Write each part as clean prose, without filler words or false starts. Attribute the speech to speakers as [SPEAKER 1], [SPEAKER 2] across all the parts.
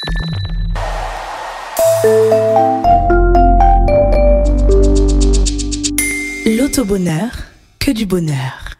[SPEAKER 1] L'auto-bonheur, que du bonheur.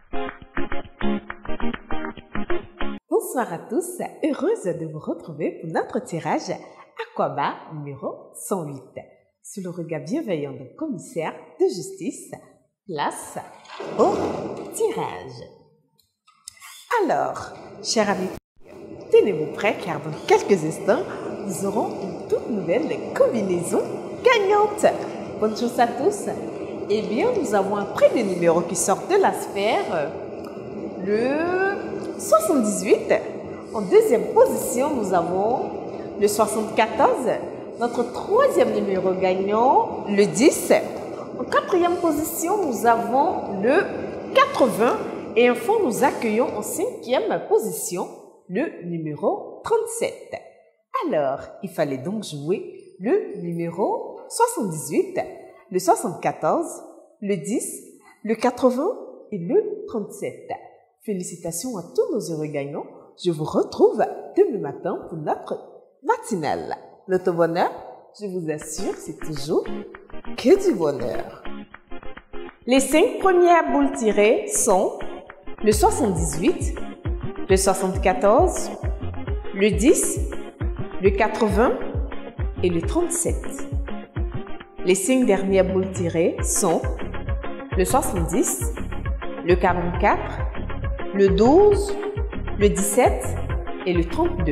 [SPEAKER 2] Bonsoir à tous, heureuse de vous retrouver pour notre tirage Aquaba numéro 108. Sous le regard bienveillant du commissaire de justice, place au tirage. Alors, chers amis, tenez-vous prêts car dans quelques instants, nous aurons une toute nouvelle combinaison gagnante. Bonne chance à tous. Eh bien, nous avons un premier numéro qui sort de la sphère, le 78. En deuxième position, nous avons le 74. Notre troisième numéro gagnant, le 10. En quatrième position, nous avons le 80. Et enfin, nous accueillons en cinquième position le numéro 37. Alors, il fallait donc jouer le numéro 78, le 74, le 10, le 80 et le 37. Félicitations à tous nos heureux gagnants. Je vous retrouve demain matin pour notre matinale. L'auto-bonheur, je vous assure, c'est toujours que du bonheur. Les 5 premières boules tirées sont le 78, le 74, le 10, le 80 et le 37. Les 5 dernières boules tirées sont le 70, le 44, le 12, le 17 et le 32.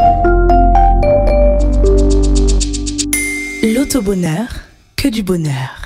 [SPEAKER 1] L'auto-bonheur, que du bonheur.